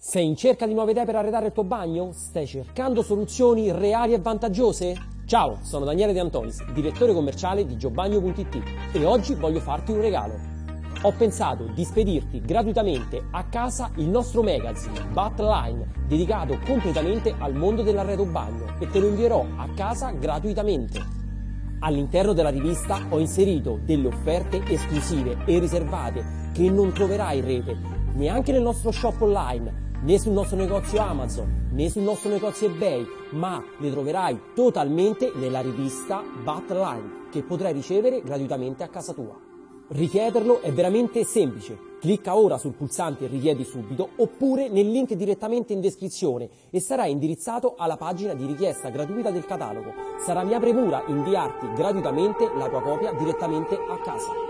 Sei in cerca di nuove idee per arredare il tuo bagno? Stai cercando soluzioni reali e vantaggiose? Ciao, sono Daniele De Antonis, direttore commerciale di giobagno.it e oggi voglio farti un regalo. Ho pensato di spedirti gratuitamente a casa il nostro magazine Battline, dedicato completamente al mondo dell'arredo bagno, e te lo invierò a casa gratuitamente. All'interno della rivista ho inserito delle offerte esclusive e riservate che non troverai in rete, neanche nel nostro shop online, né sul nostro negozio Amazon, né sul nostro negozio eBay, ma le troverai totalmente nella rivista Battline, che potrai ricevere gratuitamente a casa tua. Richiederlo è veramente semplice. Clicca ora sul pulsante richiedi subito oppure nel link direttamente in descrizione e sarai indirizzato alla pagina di richiesta gratuita del catalogo. Sarà mia premura inviarti gratuitamente la tua copia direttamente a casa.